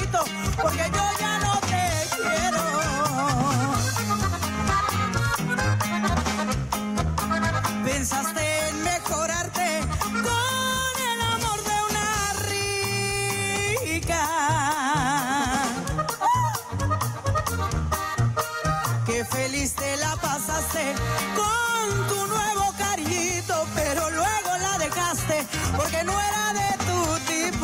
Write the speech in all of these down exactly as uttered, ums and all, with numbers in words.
carrito, porque yo ya no te quiero. Pensaste en mejorarte con el amor de una rica. Qué feliz te la pasaste con tu nuevo cariñito, pero luego la dejaste porque no era de tu tipo.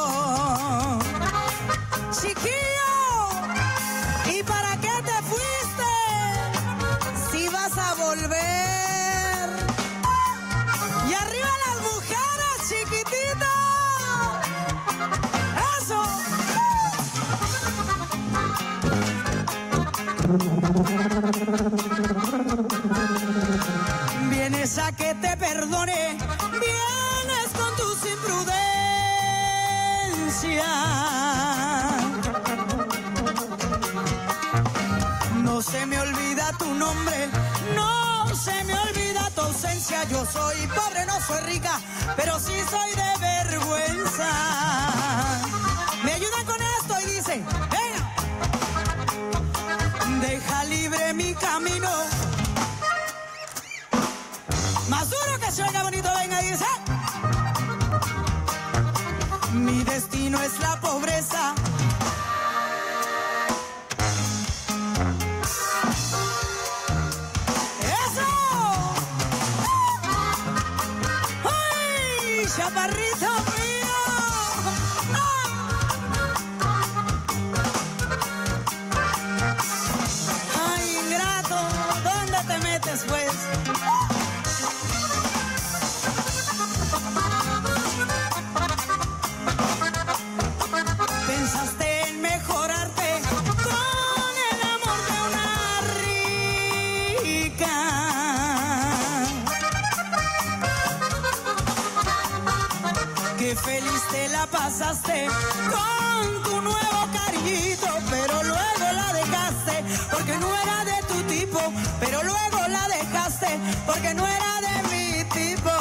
Chiquillo, ¿y para qué te fuiste si vas a volver? Y arriba las mujeres, chiquitito. Eso. Vienes a que te perdone, vienes con tus imprudencias. No se me olvida tu nombre, no se me olvida tu ausencia. Yo soy pobre, no soy rica, pero sí soy de vergüenza. Me ayudan con esto y dice, venga. Deja libre mi camino. Más duro que se oiga bonito, venga, dice. Mi destino es la pobreza. ¡Eso! ¡Ay, chaparrito mío! ¡Ay, ingrato! ¿Dónde te metes, pues? Pensaste en mejorarte con el amor de una rica. Qué feliz te la pasaste con tu nuevo cariñito, pero luego la dejaste porque no era de tu tipo, pero luego la dejaste porque no era de mi tipo.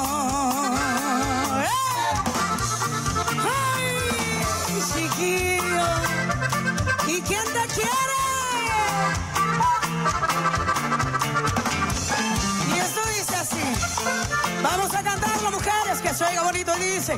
Chiquillo, ¿y quién te quiere? Y esto dice así. Vamos a cantarlo, mujeres, que se oiga bonito y dice.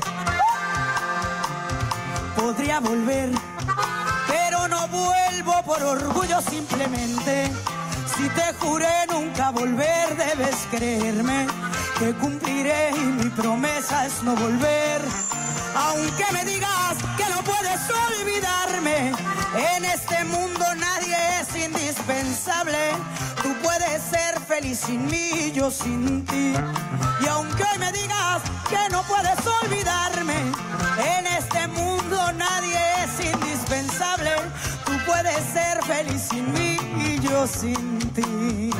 Podría volver, pero no vuelvo por orgullo simplemente. Si te juré nunca volver, debes creerme que cumpliré y mi promesa es no volver. Aunque me digas que no puedes olvidarme, en este mundo nadie es indispensable. Tú puedes ser feliz sin mí y yo sin ti. Y aunque hoy me digas que no puedes olvidarme, en este mundo nadie es indispensable. Tú puedes ser feliz sin mí y yo sin ti.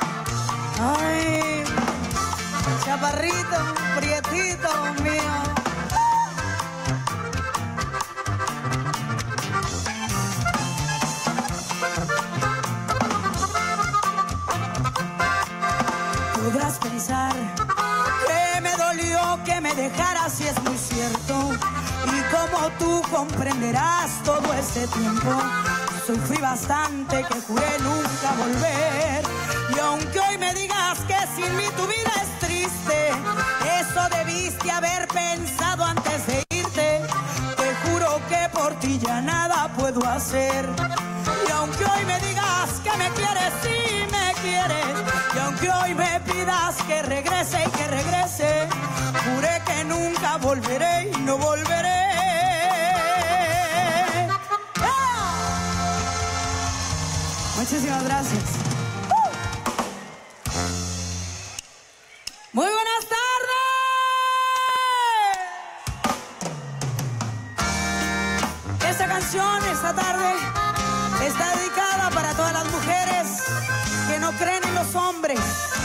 Ay, chaparrito, prietito mío. Podrás pensar que me dolió que me dejaras, y es muy cierto. Y como tú comprenderás, todo ese tiempo sufrí bastante, que juré nunca volver. Y aunque hoy me digas que sin mí tu vida es triste, eso debiste haber pensado antes de irte. Te juro que por ti ya nada puedo hacer. Y aunque hoy me digas que me quieres, sí me quieres. Y aunque hoy me pidas que regrese y que regrese, juré que nunca volveré y no volveré. ¡Ah! Muchísimas gracias. ¡Uh! Muy buenas tardes. Esta canción esta tarde está dedicada para todas las mujeres que no creen en los hombres.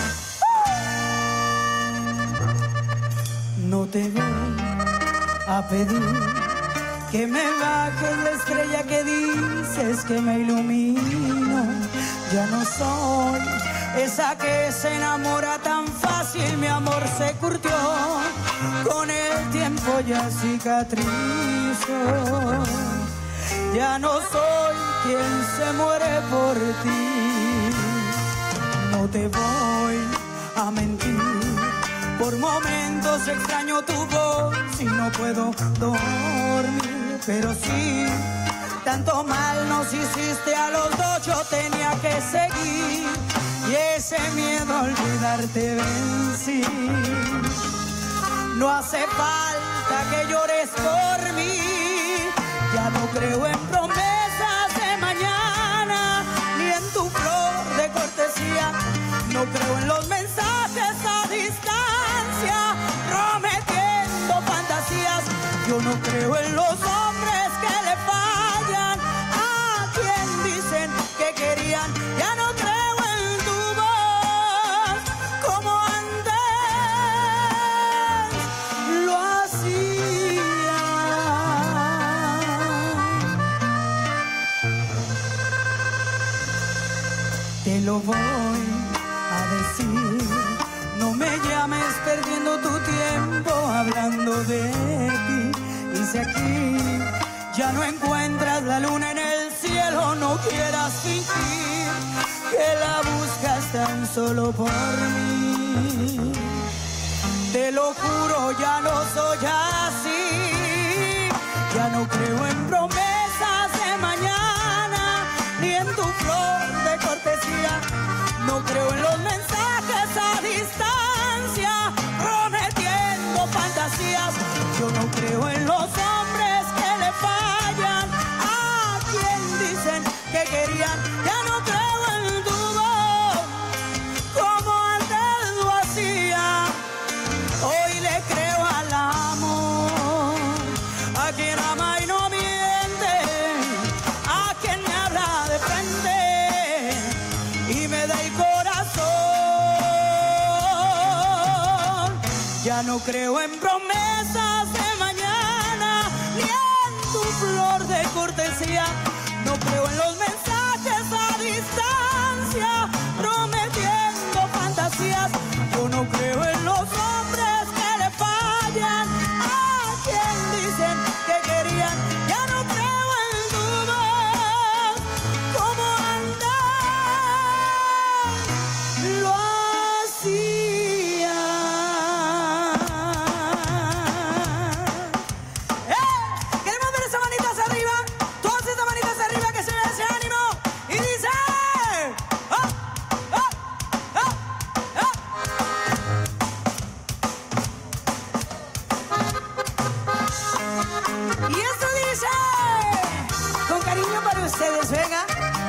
No te voy a pedir que me bajes la estrella que dices que me ilumino. Ya no soy esa que se enamora tan fácil. Mi amor se curtió, con el tiempo ya cicatrizo. Ya no soy quien se muere por ti. No te voy a mentir. Por momentos extraño tu voz y no puedo dormir. Pero sí, tanto mal nos hiciste a los dos, yo tenía que seguir. Y ese miedo a olvidarte vencí. No hace falta que llores por mí. Ya no creo en promesas de mañana, ni en tu flor de cortesía. No creo en los mensajes a distancia, prometiendo fantasías. Yo no creo en los hombres que le fallan a quien dicen que querían. Ya no creo en tu voz como antes lo hacía. Te lo voy a decir, no me llames perdiendo tu tiempo hablando de ti. Y si aquí ya no encuentras la luna en el cielo, no quieras fingir que la buscas tan solo por mí. Te lo juro, ya no soy así. Ya no creo en promesas de mañana, ni en tu flor de cortesía. No creo en los mensajes a distancia, prometiendo fantasías. Yo no creo en los hombres que le fallan a quien dicen que querían. Ya no creo en tu voz como antes lo hacía. Hoy le creo al amor, a quien ama y no miente, a quien me habla de frente y me da el corazón. Ya no creo en promesas de mañana, ni en tu flor de cortesía. No creo en los mensajes a distancia, prometiendo fantasías. Yo no creo en los hombres que le fallan a quien dicen que querían. Ya no creo en tu voz como antes lo hacía. ¡Eh! Queremos ver esas manitas arriba. Todas esas manitas arriba, que se vea ese ánimo. Y dice: ¡ah! ¡ah! ¡ah! ¡ah! Y esto dice, con cariño para ustedes, venga.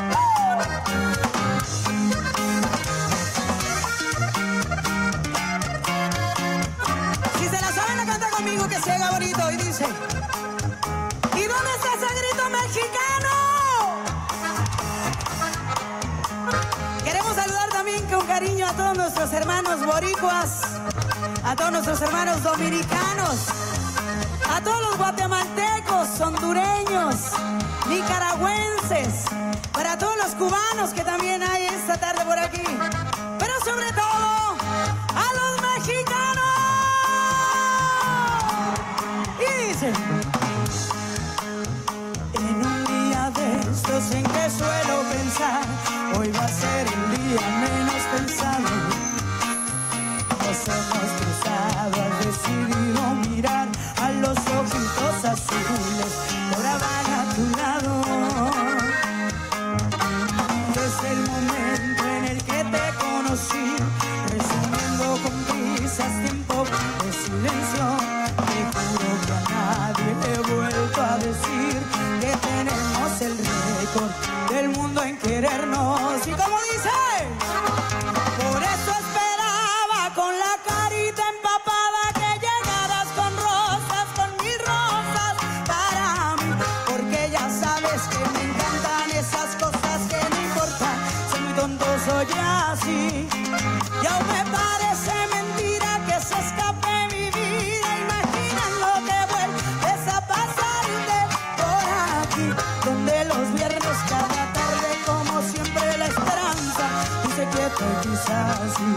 Si se la saben, la canta conmigo, que se haga bonito. Y dice: ¿y dónde está ese grito mexicano? Queremos saludar también con cariño a todos nuestros hermanos boricuas, a todos nuestros hermanos dominicanos, a todos los guatemaltecos, hondureños, nicaragüenses, para todos los cubanos que también hay esta tarde por aquí, pero sobre todo a los mexicanos. Y dice: en un día de estos en que suelo pensar, hoy va a ser el día menos pensado. Nos hemos cruzado, has decidido mirar a los ojitos azules, ahora van a tu lado. Desde el momento en el que te conocí, resumiendo con prisas tiempo de silencio, te juro que a nadie le he vuelto a decir que tenemos el récord del mundo en querernos. Y como dice, por eso esperaba con la carita empapada que llegaras con rosas, con mis rosas para mí, porque ya sabes que me encantan esas cosas que no importan. Soy muy tonto, soy así, y aún me parece mentira que se escape mi vida. Imaginan lo que vuelves a pasarte por aquí, donde los viernes cada tarde, como siempre, la esperanza dice que te quizás sí.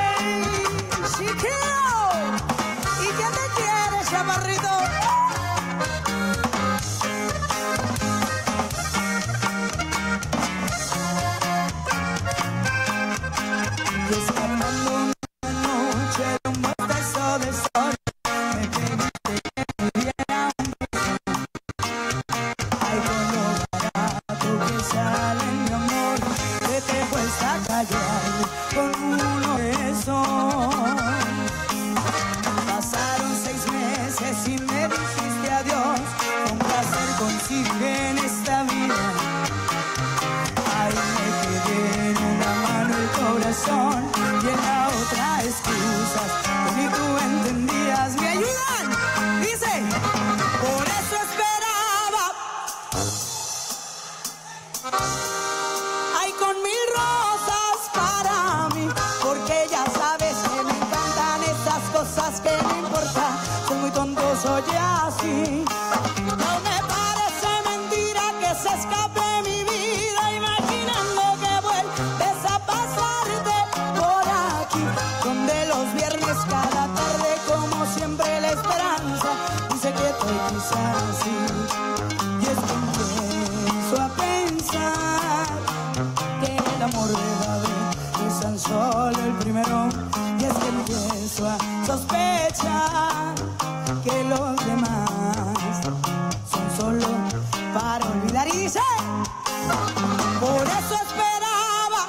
¡Hey, chiquillo! ¿Y quién te quiere, chaparrito? Y escapando una noche de un beso de sol, me pediste que me diera un beso. Ay, con lo barato que sale mi amor, que te cuesta callar con uno de esos. Pasaron seis meses y me dijiste adiós, con placer conseguiré en esta vida. Ay, me quedé en una mano el corazón y en la otra excusas que ni tú entendías. ¿Me ayudan? Dice, por eso esperaba. Ay, con mil rosas para mí, porque ya sabes que me encantan esas cosas que no importa. Soy muy tonto, soy así. No me parece mentira que se escape mi vida, imaginando que vuelves a pasarte por aquí, donde los viernes cada tarde, como siempre, la esperanza dice que estoy quizás así. Y es que empiezo a pensar que el amor verdadero es tan solo el primero. Y es que empiezo a sospechar que los demás son solo para olvidar. Y dice, por eso esperaba.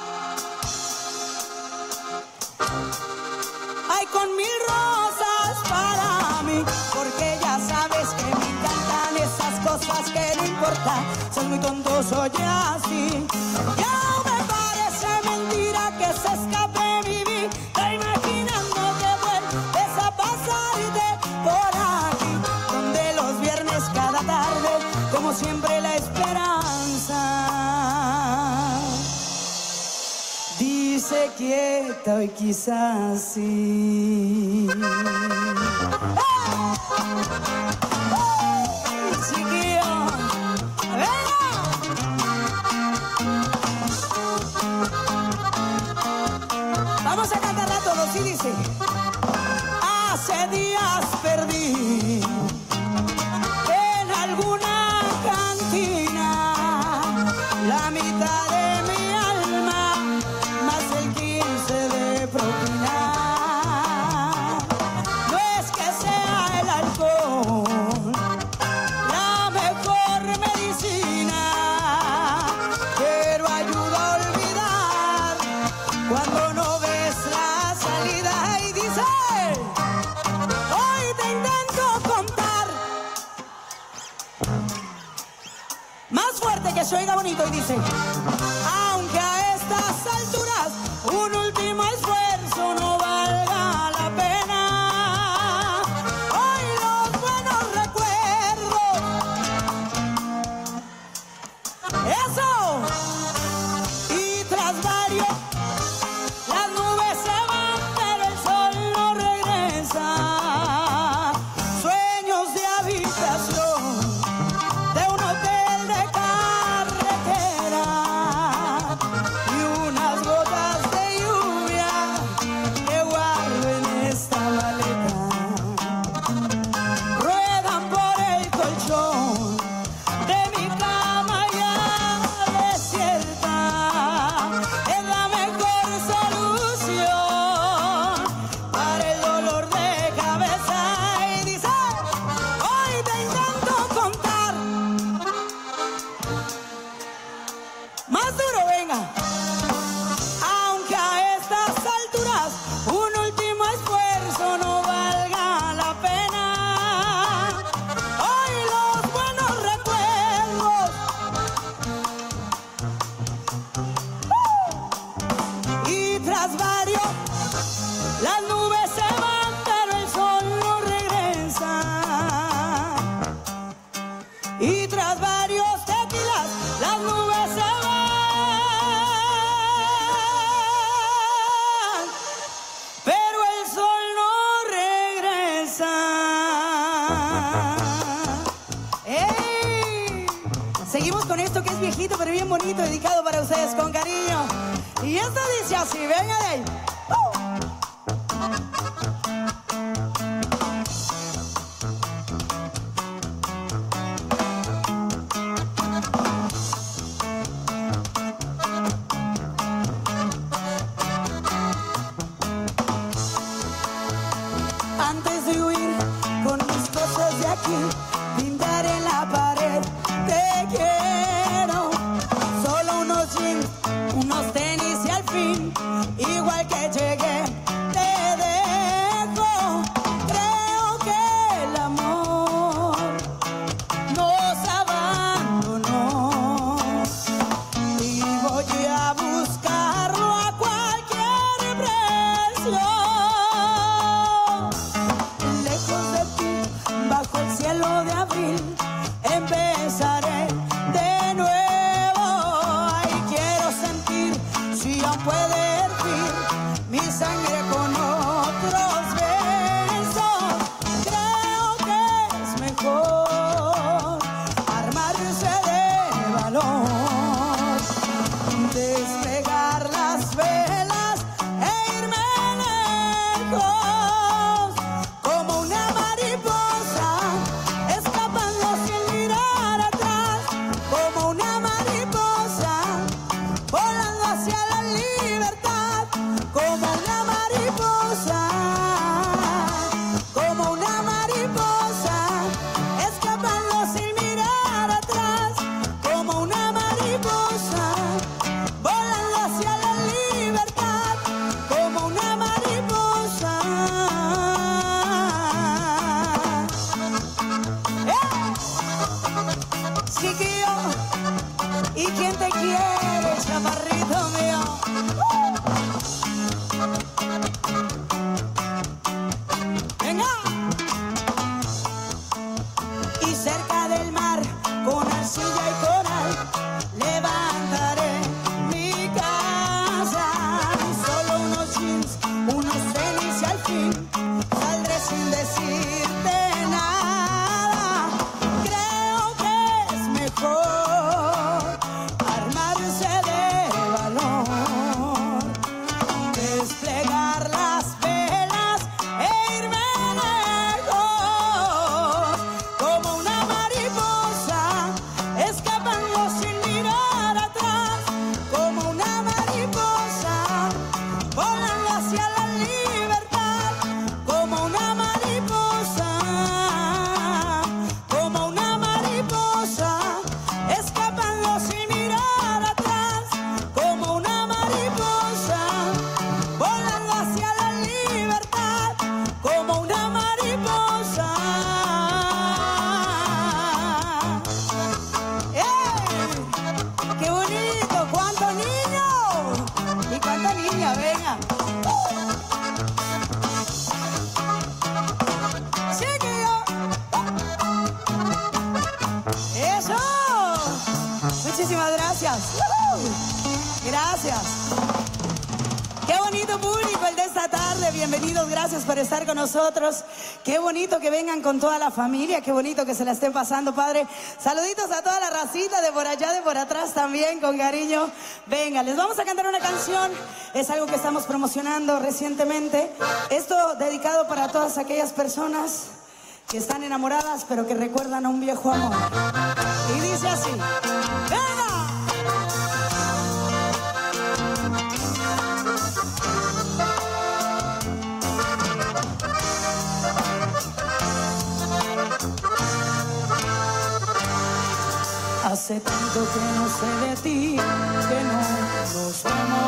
Ay, con mil rosas para mí, porque ya sabes que me encantan esas cosas que no importa. Soy muy tonto, soy así. Ya me parece mentira que se escape mi vida, imaginando que vuelves a pasarte por aquí, donde los viernes cada tarde, como siempre, la esperanza dice quieta y quizás sí. ¡Hey! ¡Hey, chiquillo! ¡Venga! Vamos a cantarla todos y dice, hace días perdí en alguna cantina la mitad de mi alma, más el quince de propina. No es que sea el alcohol la mejor medicina, pero ayuda a olvidar cuando no ves la salida. Y dice, hoy te intento contar más fuerte, que se oiga bonito. Y dice, aunque a estas alturas un último esfuerzo no valga la pena, hoy los buenos recuerdos, eso, y tras varios, las nubes se van, pero el sol no regresa. Sueños de habitación de un hotel de carretera y unas gotas de lluvia que guardo en esta maleta. Ruedan por el colchón de mi cama ya desierta. Es la mejor solución para el dolor de cabeza. Y dice, hoy te intento contar más duro, venga. Aunque a estas alturas un último esfuerzo no valga la pena, hoy los buenos recuerdos, ¡uh! Y tras varios, las nubes se van, pero el sol no regresa. Y tras varios tequilas, las nubes se van, pero el sol no regresa. ¡Ey! Seguimos con esto que es viejito, pero bien bonito, dedicado para ustedes con cariño. Y esto dice así, venga de ahí. ¡Uh! pintar en la pared. Te quiero, solo unos jeans, unos tenis y al fin, igual que llegué, te dejo. Creo que el amor nos abandonó y voy a buscarlo a cualquier precio. Lejos de ti, bajo el cielo de abril, empezaré de nuevo. Ay, quiero sentir si aún puede hervir mi sangre con otros besos. Creo que es mejor armarse de valor, despegar las velas e irme lejos, como una mariposa escapando sin mirar atrás, como una mariposa volando hacia la libertad, como una mariposa, como una mariposa escapando sin mirar atrás, como una mariposa volando hacia la libertad, como una mariposa. ¡Eh! Chiquillo, ¿y quién te quiere, chaparrito mío? ¡Venga! Y cerca del mar, con arcilla y coral, levantaré mi casa. Solo unos jeans, unos tenis y al fin saldré sin decirte nada. Creo que es mejor armarse de valor, desplegar las velas e irme lejos, como una mariposa escapando sin mirar atrás, como una mariposa volando hacia la libertad, como una mariposa, como una mariposa escapando sin mirar atrás, como una mariposa volando hacia la libertad, como una mariposa. ¡Eh! ¡Qué bonito! ¡Cuántos niños! ¿Y cuántas niñas? Venga. Chiquillo. ¡Eso! Muchísimas gracias. ¡Woohoo! Gracias. Qué bonito público el de esta tarde. Bienvenidos, gracias por estar con nosotros. Qué bonito que vengan con toda la familia. Qué bonito que se la estén pasando, padre. Saluditos a toda la racita de por allá, de por atrás también, con cariño. Venga, les vamos a cantar una canción. Es algo que estamos promocionando recientemente. Esto dedicado para todas aquellas personas que están enamoradas, pero que recuerdan a un viejo amor. Y dice así. ¡Venga! Hace tanto que no sé de ti, que no nos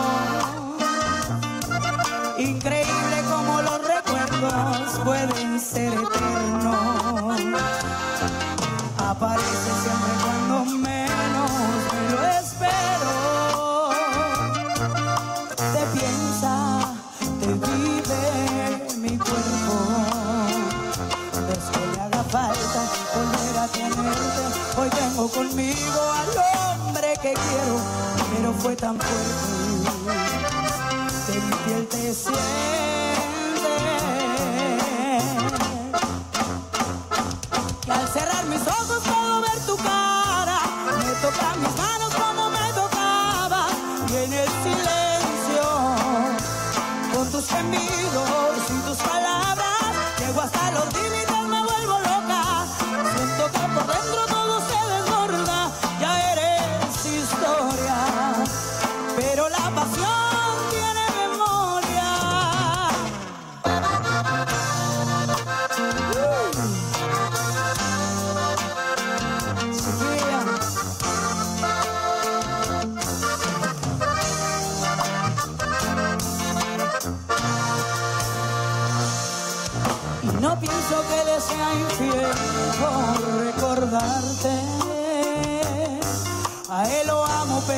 vemos. Increíble como los recuerdos pueden ser eternos. Aparece siempre cuando menos me lo espero. Te piensa, te vive mi cuerpo. Ves que le haga falta volver a tenerte. Hoy tengo conmigo al hombre que quiero, pero fue tan fuerte que mi piel te siente. Y al cerrar mis ojos puedo ver tu cara, me toca mis manos como me tocaba, y en el silencio, con tus gemidos y tus palabras, llego hasta los límites, me vuelvo loca. Siento que por dentro todo se desborda, ya eres historia, pero la pasión tiene memoria. Uh.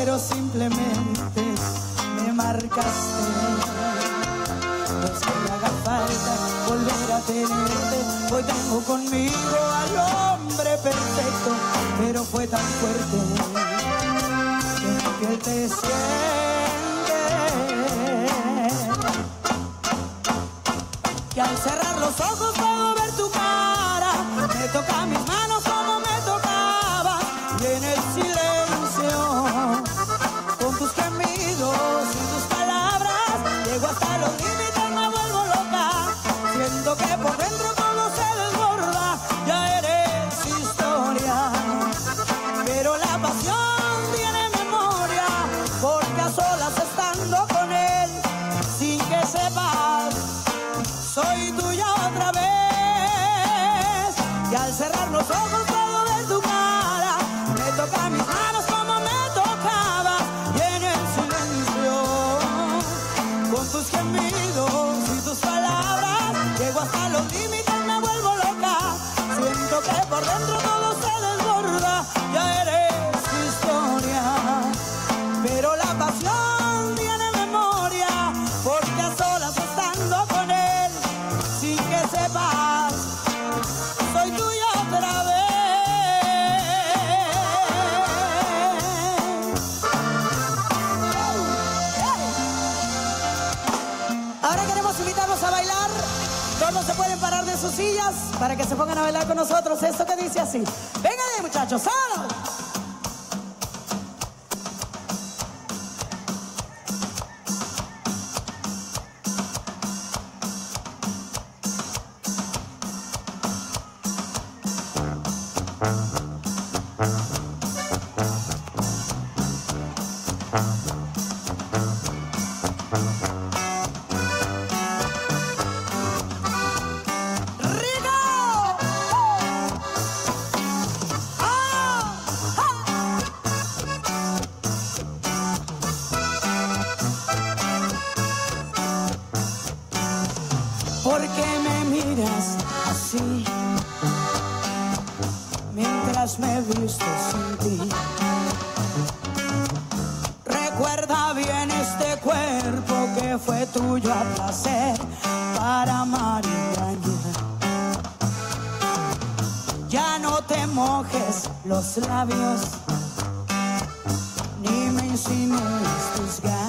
pero simplemente me marcaste. No es que me haga falta volver a tenerte, hoy tengo conmigo al hombre perfecto, pero fue tan fuerte que mi piel te siente, que al cerrar los ojos puedo ver tu cara, me toca mis manos como me tocaba, y en el silencio, con tus gemidos y tus palabras, llego hasta los límites, me vuelvo loca, siento que por dentro todo se desborda, ya eres historia, pero la pasión tiene memoria, porque a solas estando con él, sin que sepas, soy tuya otra vez, y al cerrar los ojos puedo ver tu cara, me toca mis manos como me tocaba, y en el silencio, con tus gemidos y tus palabras, llego hasta los límites, me vuelvo loca, siento que por dentro todo se desborda, ya eres historia, pero la pasión tiene memoria, porque a solas estando con él, sin que sepas, soy tuya otra vez. Ahora queremos invitarlos a bailar. Todos se pueden parar de sus sillas para que se pongan a bailar con nosotros. Esto que dice así. Vengan ahí, muchachos, ¡solo! ¿Por qué me miras así mientras me visto sin ti? Recuerda bien este cuerpo que fue tuyo a placer para amar y engañar. Ya no te mojes los labios ni me insinúes tus ganas.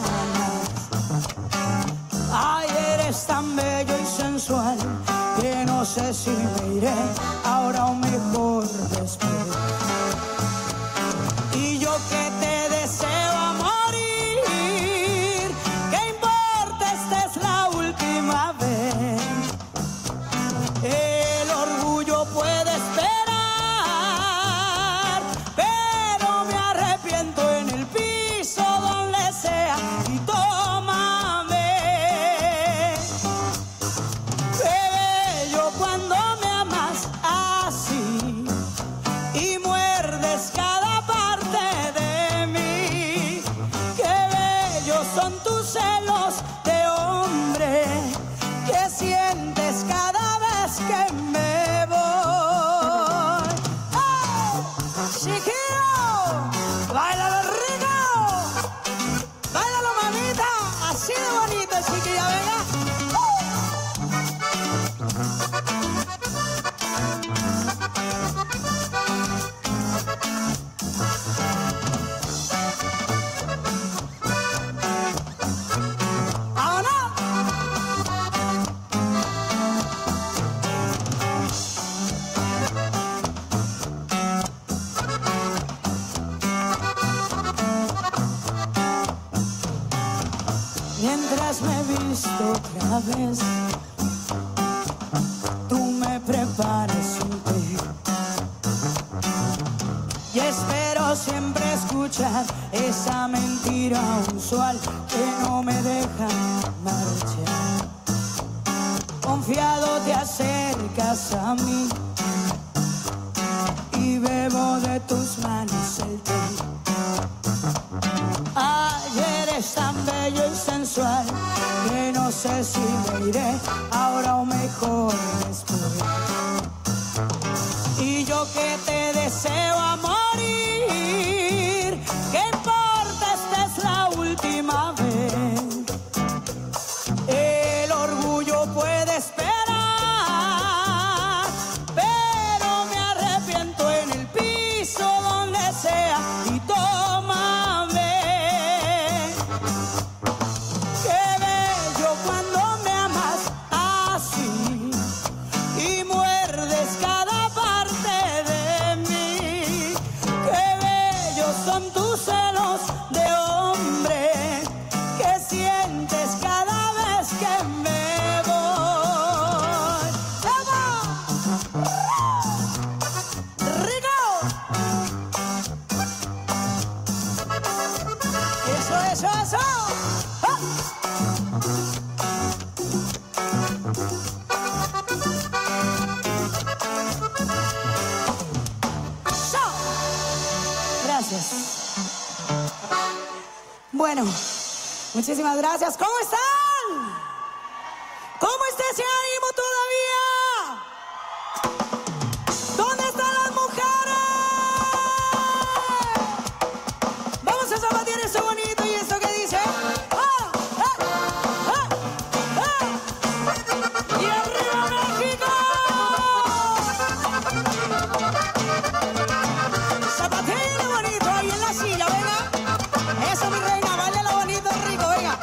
Ay, eres tan bello y sensual que no sé si me iré ahora o mejor después. Y yo que te deseo a morir, ¿qué importa? Esta es la última vez. El orgullo puede esperar, pero me arrepiento en el piso donde sea y tómame. Bebé, yo cuando me amas así y muerdes cada parte de mí, qué bellos son tus celos de hombre que sientes cada vez que me voy. ¡Oh! Chiquillo, báilalo rico, báilalo mamita, así de bonito, chiquilla, venga. ¡Vámonos! Mientras me visto otra vez, tú me preparas un té y espero siempre escuchar esa mentira usual que no me deja marchar. Confiado te acercas a mí y bebo de tus manos el té. Ayer eres tan bello y sensual que no sé si me iré ahora o mejor después. Y yo que te deseo a morir, ¿qué importa? Bueno, muchísimas gracias. ¿Cómo están? ¿Cómo está ese ánimo todavía? ¿Dónde están las mujeres? Vamos a zapatear eso bonito y esto que dice. ¡Ah! ¡Ah! ¡Ah! ¡Ah! ¡Y arriba México! Zapatealo bonito ahí en la silla, venga. Eso, mi reina, bailalo bonito, rico, venga.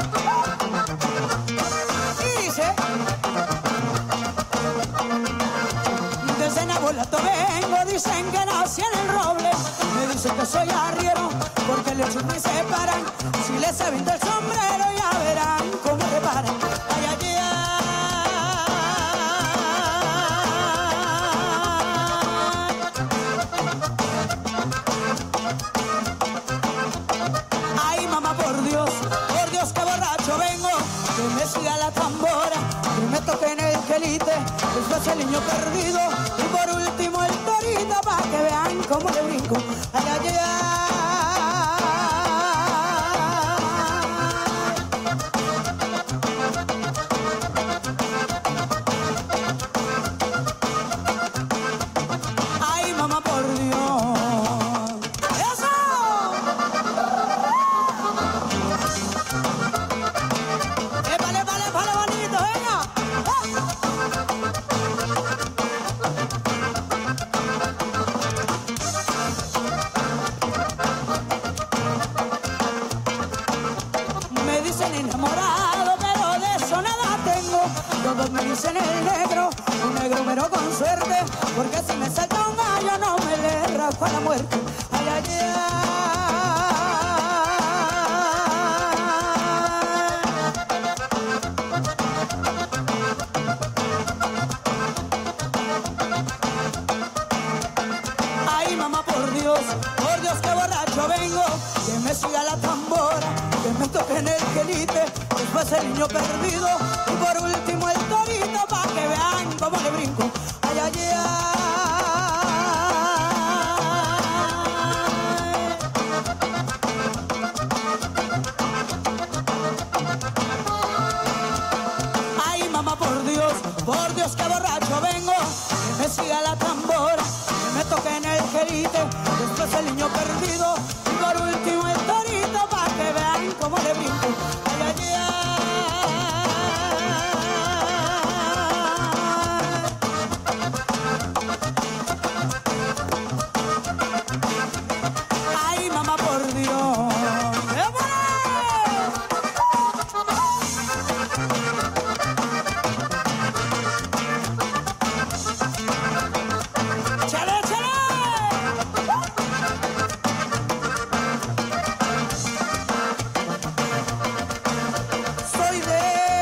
Y dice. Desde Nabolato vengo, dicen que nací en el roble. Me dicen que soy arriero, porque le chupan y se paran. Si les aviento el sombrero, ya verán cómo reparan. Ay, ay, ay. Ay, mamá, por Dios, por Dios, que borracho vengo. Que me siga la tambora, que me toque en el quelite. Después el niño perdido y por último el torito, para que vean cómo le brinco. Ay, ay, ay. Ay, mamá, por Dios. ¡Eso! ¡Épale, épale, épale, bonito, venga! ¡Ah! Me dicen enamorado, pero de eso nada tengo. Todos me dicen el negro, un negro pero con suerte, porque si me salta un gallo no me le rasco a la muerte. Ay, ay, ay. Ay, mamá, por Dios, por Dios, que borracho vengo. Que me siga la tambora, que me toque en el quelite. Después el niño perdido y por último el torito, para que vean cómo le brinco. Ay, ay, ay. Ay, mamá, por Dios, por Dios, que borracho vengo. Que me siga la tambora, que me toque en el quelite. Después el niño perdido y por último el torito, para que vean cómo le brinco. Ay, ay, ay. Ay, mamá, por Dios. ¡Chale, chale! Soy de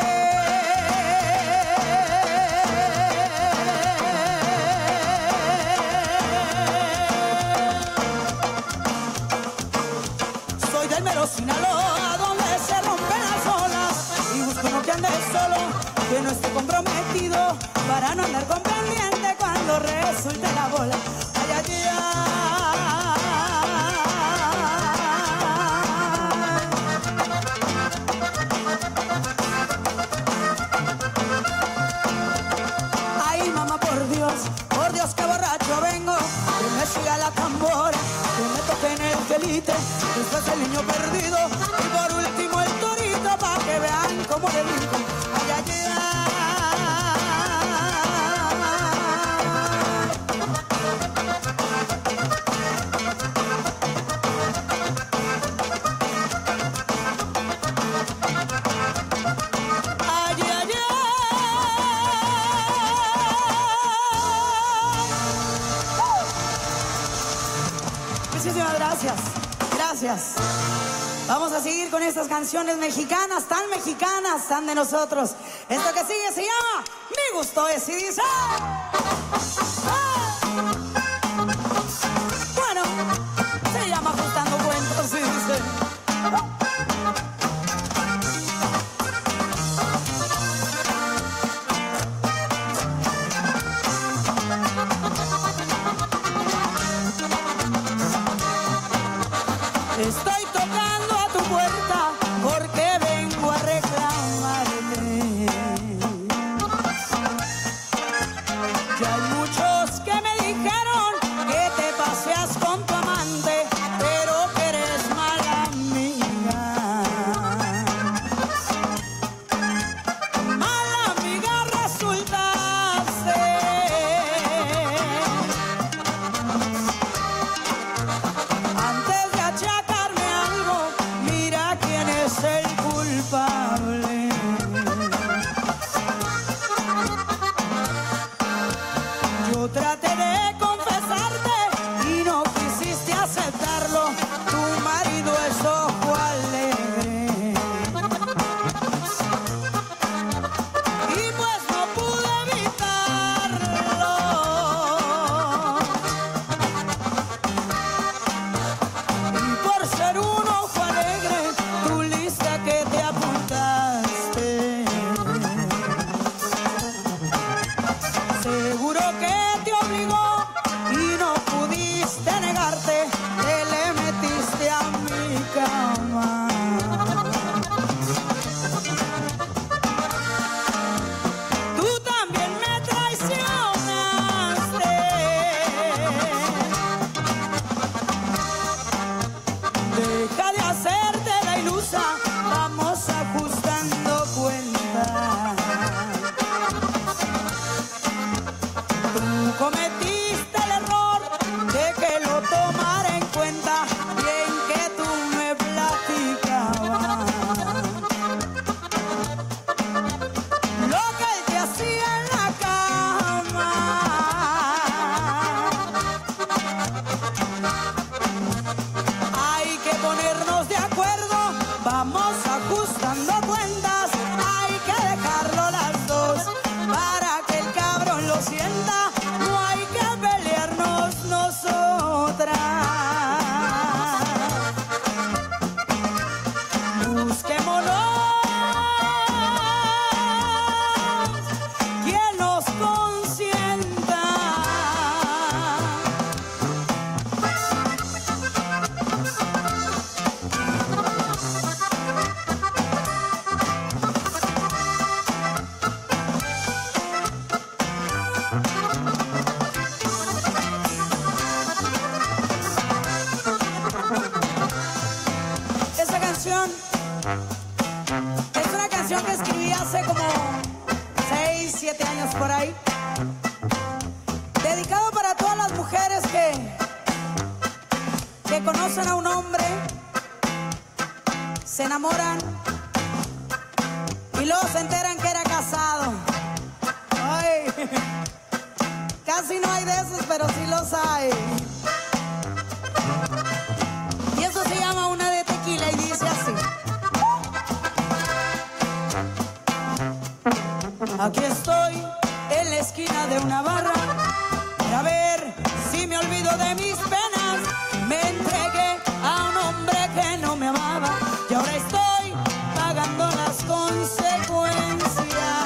Soy del mero Sinaloa, donde se rompen las olas. Y busco uno que ande solo, que no esté comprometido, para no andar con pendiente cuando resulte la bola. Ay, ay, ay. Ay, mamá, por Dios, por Dios, que borracho vengo. Que me siga la tambora, que me toque en el quelite. Después el niño perdido y por último el torito, para que vean cómo le brinco. Ay, ay, ay. Ay, ay, ay. Muchísimas gracias, gracias. Vamos a seguir con estas canciones mexicanas, tan mexicanas, tan de nosotros. Esto que sigue se llama Mi Gusto Es y dice... ¡Ah! Bueno, se llama Ajustando Cuentos y dice... Estoy tocando a tu puerta Es una canción que escribí hace como seis, siete años por ahí. Dedicado para todas las mujeres que, que conocen a un hombre, se enamoran y luego se enteran que era casado. Ay, casi no hay de esos, pero sí los hay. Y eso se llama Una de Tequila y dice así. Aquí estoy en la esquina de una barra para ver si me olvido de mis penas. Me entregué a un hombre que no me amaba y ahora estoy pagando las consecuencias.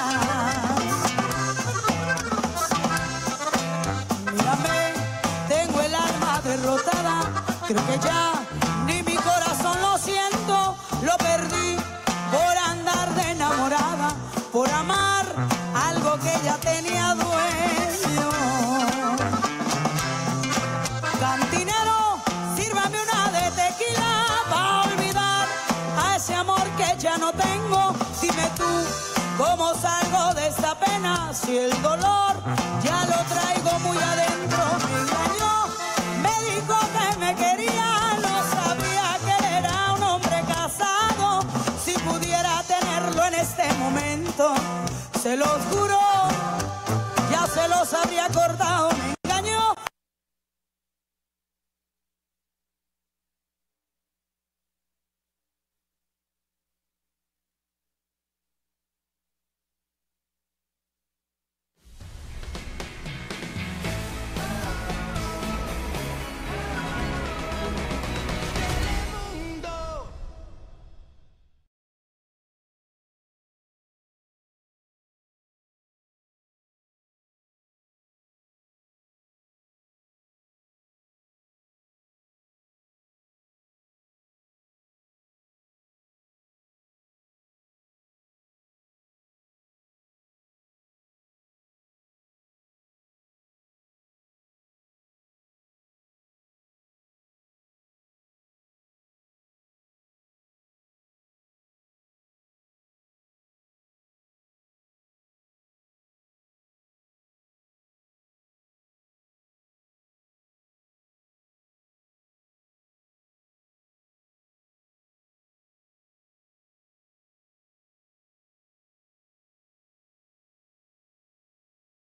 Mírame, tengo el alma derrotada. Creo que ya ni mi corazón lo siento. Lo perdí por andar de enamorada, por amar algo que ya tenía dueño. Cantinero, sírvame una de tequila para olvidar a ese amor que ya no tengo. Dime tú, ¿cómo salgo de esta pena si el dolor ya lo traigo muy adentro? Me engañó.